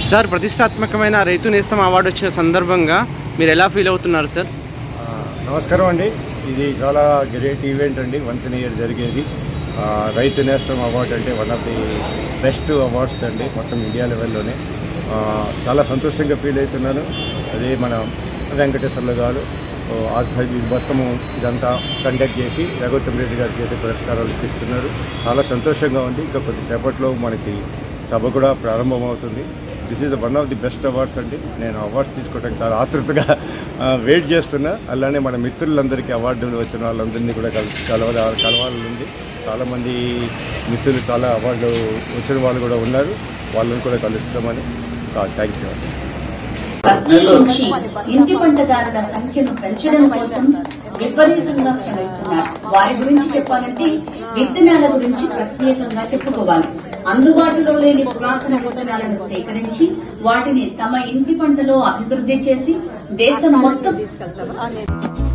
Sir, ప్రతిష్టాత్మకమైన రైతు Nestham award వచ్చిన సందర్భంగా మీరు ఎలా ఫీల్ అవుతున్నారు సార్? నమస్కారం అండి. ఇది చాలా గ్రేట్ ఈవెంట్ అండి. వన్స్ ఇన్ ఇయర్ జరిగేది రైతు నేస్తం అవార్డు అంటే one of the best awards అండి మొత్తం ఇండియా లెవెల్లోనే. చాలా సంతోషంగా ఫీల్ అవుతున్నాను. అదే మన వెంకటేశ్వర్లు గారు మొత్తము ఇదంతా కండక్ట్ చేసి రఘుత్తం రెడ్డి గారి చేతి పురస్కారాలు ఇప్పిస్తున్నారు. చాలా సంతోషంగా ఉంది. ఇంకా కొద్దిసేపట్లో మనకి సభ కూడా ప్రారంభమవుతుంది. This is one of the best awards అండి. నేను అవార్డ్స్ తీసుకోవడానికి చాలా ఆతృతగా వెయిట్ చేస్తున్నా. అలానే మన మిత్రులందరికీ అవార్డులు వచ్చిన వాళ్ళందరినీ కూడా కలవాలని. చాలామంది మిత్రులు చాలా అవార్డులు వచ్చిన వాళ్ళు కూడా ఉన్నారు. వాళ్ళని కూడా కలుస్తామని. Thank you. ఇంటి పంటదారుల సంఖ్యను పెంచడం కోసం విపరీతంగా శ్రమిస్తున్నారు. వారి గురించి చెప్పాలంటే విత్తనాల గురించి ప్రత్యేకంగా చెప్పుకోవాలి. అందుబాటులో లేని పురాతన విత్తనాలను సేకరించి వాటిని తమ ఇంటి పంటలో అభివృద్ధి చేసి దేశం మొత్తం